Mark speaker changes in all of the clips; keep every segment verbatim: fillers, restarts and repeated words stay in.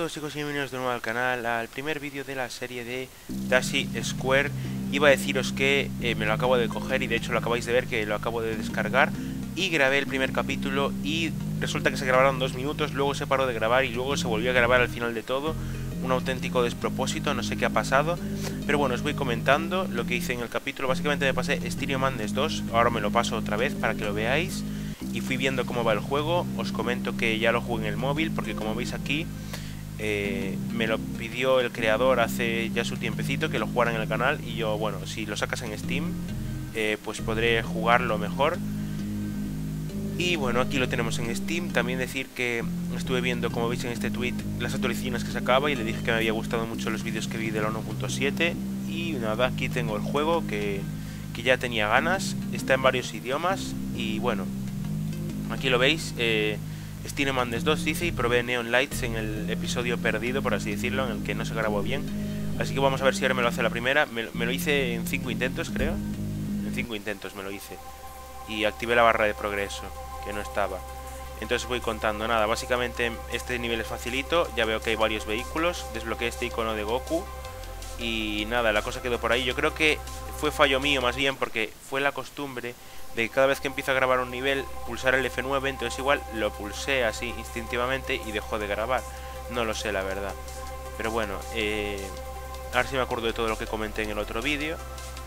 Speaker 1: todos chicos y bienvenidos de nuevo al canal, al primer vídeo de la serie de Dashi Square. Iba a deciros que eh, me lo acabo de coger y de hecho lo acabáis de ver que lo acabo de descargar. Y grabé el primer capítulo y resulta que se grabaron dos minutos, luego se paró de grabar y luego se volvió a grabar al final de todo. Un auténtico despropósito, no sé qué ha pasado. Pero bueno, os voy comentando lo que hice en el capítulo. Básicamente me pasé Stereo Madness dos, ahora me lo paso otra vez para que lo veáis. Y fui viendo cómo va el juego. Os comento que ya lo jugué en el móvil, porque como veis aquí eh, me lo pidió el creador hace ya su tiempecito que lo jugara en el canal. Y yo, bueno, si lo sacas en Steam eh, pues podré jugarlo mejor. Y bueno, aquí lo tenemos en Steam. También decir que estuve viendo, como veis en este tweet, las actualizaciones que sacaba y le dije que me había gustado mucho los vídeos que vi del uno punto siete. Y nada, aquí tengo el juego que, que ya tenía ganas. Está en varios idiomas y bueno, aquí lo veis. eh, Stereo Madness dos dice, y probé Neon Lights en el episodio perdido, por así decirlo, en el que no se grabó bien. Así que vamos a ver si ahora me lo hace la primera. Me, me lo hice en cinco intentos, creo. En cinco intentos me lo hice. Y activé la barra de progreso, que no estaba. Entonces voy contando. Nada, básicamente este nivel es facilito. Ya veo que hay varios vehículos. Desbloqueé este icono de Goku. Y nada, la cosa quedó por ahí. Yo creo que fue fallo mío más bien, porque fue la costumbre de que cada vez que empiezo a grabar un nivel pulsar el F nueve. Entonces igual lo pulsé así instintivamente y dejó de grabar. No lo sé la verdad. Pero bueno, eh, a ver si me acuerdo de todo lo que comenté en el otro vídeo.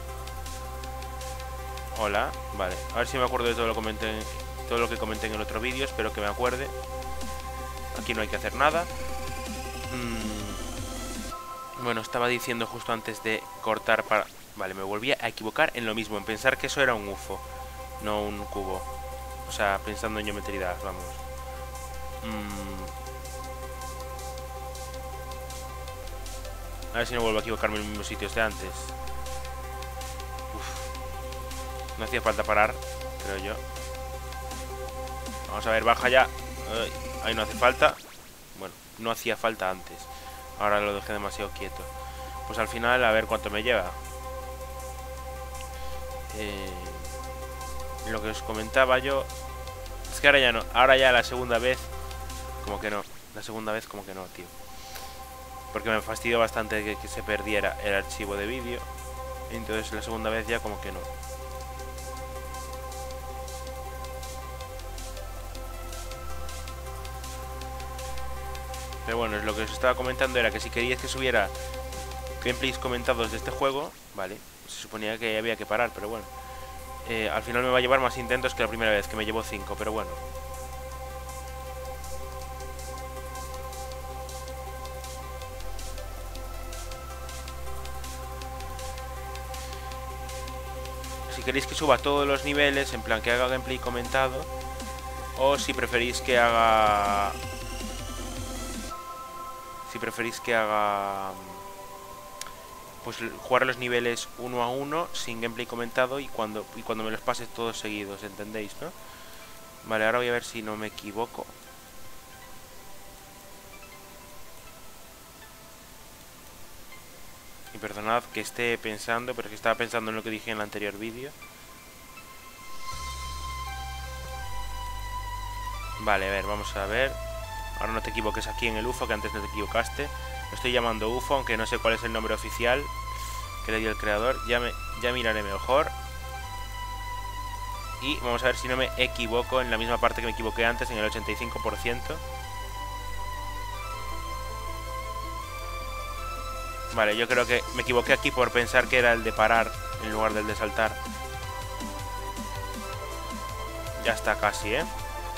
Speaker 1: Hola, vale, a ver si me acuerdo de todo lo, comenté, todo lo que comenté en el otro vídeo. Espero que me acuerde. Aquí no hay que hacer nada. mm, Bueno, estaba diciendo justo antes de cortar para... Vale, me volví a equivocar en lo mismo, en pensar que eso era un U F O, no un cubo. O sea, pensando en geometría, vamos. mm. A ver si no vuelvo a equivocarme en los mismos sitios de antes. No hacía falta parar, creo yo. Vamos a ver, baja ya. Ay, ahí no hace falta. Bueno, no hacía falta antes. Ahora lo dejé demasiado quieto. Pues al final, a ver cuánto me lleva. Eh, lo que os comentaba yo. Es que ahora ya no. Ahora ya la segunda vez. Como que no. La segunda vez como que no, tío. Porque me fastidió bastante que, que se perdiera el archivo de vídeo. Entonces la segunda vez ya como que no. Pero bueno, lo que os estaba comentando era que si queríais que subiera gameplays comentados de este juego, vale, se suponía que había que parar, pero bueno. Eh, al final me va a llevar más intentos que la primera vez, que me llevó cinco, pero bueno. Si queréis que suba todos los niveles, en plan que haga gameplay comentado, o si preferís que haga... Si preferís que haga... Pues jugar los niveles uno a uno, sin gameplay comentado, y cuando, y cuando me los pase todos seguidos, ¿entendéis, no? Vale, ahora voy a ver si no me equivoco. Y perdonad que esté pensando, pero es que estaba pensando en lo que dije en el anterior vídeo. Vale, a ver, vamos a ver. Ahora no te equivoques aquí en el U F O, que antes no te equivocaste. Lo estoy llamando U F O, aunque no sé cuál es el nombre oficial que le dio el creador. Ya, me, ya miraré mejor. Y vamos a ver si no me equivoco en la misma parte que me equivoqué antes, en el ochenta y cinco por ciento. Vale, yo creo que me equivoqué aquí por pensar que era el de parar en lugar del de saltar. Ya está casi, ¿eh?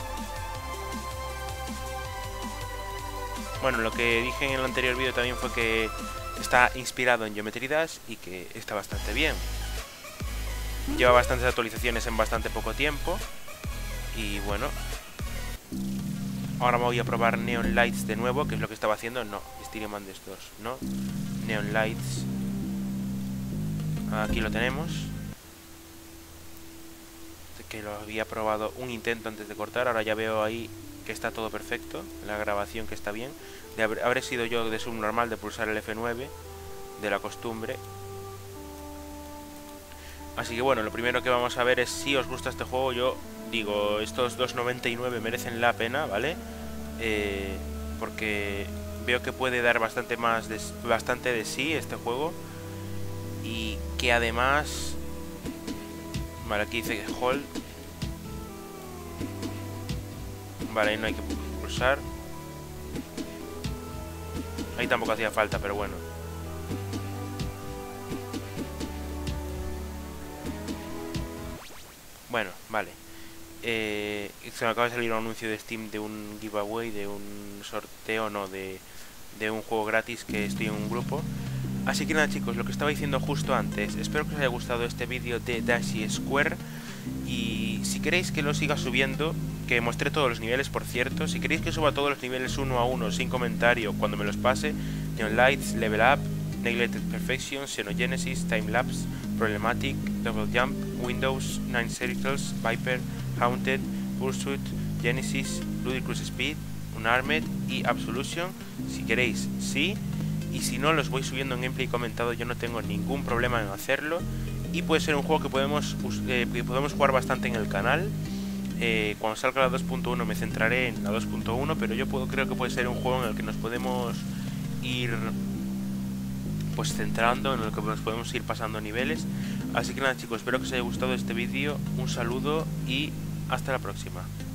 Speaker 1: Bueno, lo que dije en el anterior vídeo también fue que está inspirado en Geometry Dash y que está bastante bien. Lleva bastantes actualizaciones en bastante poco tiempo. Y bueno, ahora voy a probar Neon Lights de nuevo, que es lo que estaba haciendo. No, Stereo Madness dos, no. Neon Lights. Aquí lo tenemos. Que lo había probado un intento antes de cortar. Ahora ya veo ahí que está todo perfecto, la grabación que está bien. De haber, habré sido yo de subnormal de pulsar el F nueve, de la costumbre. Así que bueno, lo primero que vamos a ver es si os gusta este juego. Yo digo, estos dos noventa y nueve merecen la pena, ¿vale? Eh, porque veo que puede dar bastante más de, bastante de sí este juego, y que además, vale, aquí dice que hold, vale, ahí no hay que pulsar, ahí tampoco hacía falta, pero bueno. Bueno, vale. Eh, se me acaba de salir un anuncio de Steam de un giveaway, de un sorteo, no, de, de un juego gratis, que estoy en un grupo. Así que nada, chicos, lo que estaba diciendo justo antes, espero que os haya gustado este vídeo de Dashi Square. Y si queréis que lo siga subiendo, que mostré todos los niveles, por cierto, si queréis que suba todos los niveles uno a uno sin comentario cuando me los pase, Neon Lights, Level Up, Neglected Perfection, Xenogenesis, Timelapse, Problematic, Double Jump, Windows, Nine Circles, Viper, Haunted, Pursuit, Genesis, Ludicrous Speed, Unarmed y Absolution, si queréis, sí. Y si no, los voy subiendo en gameplay comentado, yo no tengo ningún problema en hacerlo. Y puede ser un juego que podemos, eh, que podemos jugar bastante en el canal. Eh, cuando salga la dos punto uno me centraré en la dos punto uno, pero yo puedo, creo que puede ser un juego en el que nos podemos ir pues centrando, en el que nos podemos ir pasando niveles. Así que nada, chicos, espero que os haya gustado este vídeo, un saludo y hasta la próxima.